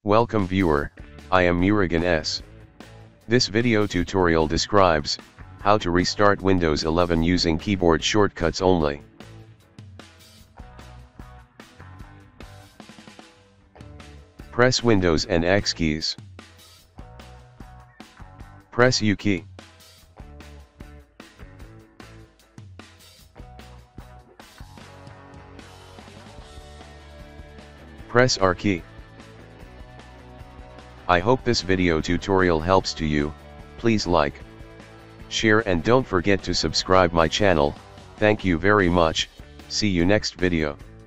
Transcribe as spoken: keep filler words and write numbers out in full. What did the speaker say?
Welcome viewer, I am Murugan S. This video tutorial describes how to restart Windows eleven using keyboard shortcuts only. Press Windows and X keys. Press U key. Press R key. I hope this video tutorial helps to you. Please like, share and don't forget to subscribe my channel. Thank you very much. See you next video.